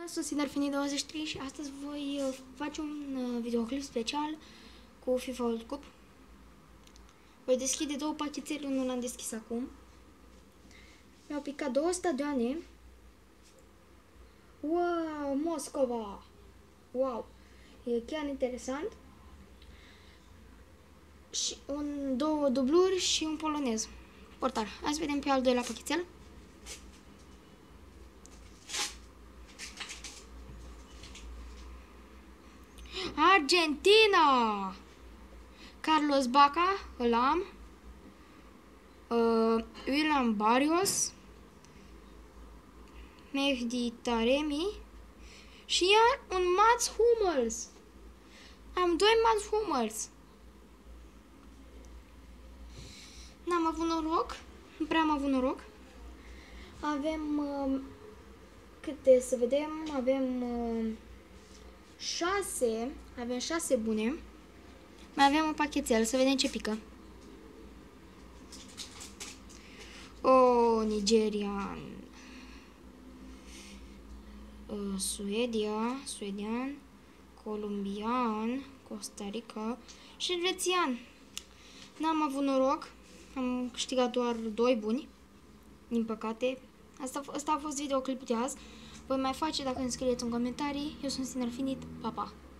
Sunt Sinarfini23 și astăzi voi face un videoclip special cu FIFA World Cup. Voi deschide două pachetele, unul l-am deschis acum. Mi-au picat două stadioane. Wow, Moscova! Wow, e chiar interesant. Și două dubluri și un polonez. Portar. Hai să vedem pe al doilea pachetel. Argentina! Carlos Bacca, îl am. William Barrios, Mehdi Taremi și iar un Mats Hummels. Am doi Mats Hummels. N-am avut noroc, nu prea am avut noroc. Avem câte să vedem, avem 6 bune. Mai avem un pachetel, să vedem ce pică. Nigerian, suedian, colombian, Costa Rica și elvețian. N-am avut noroc, am câștigat doar 2 buni, din păcate. Asta a fost videoclipul de azi. Voi mai face dacă îmi scrieți în comentarii. Eu sunt Sinarfinit, pa, pa!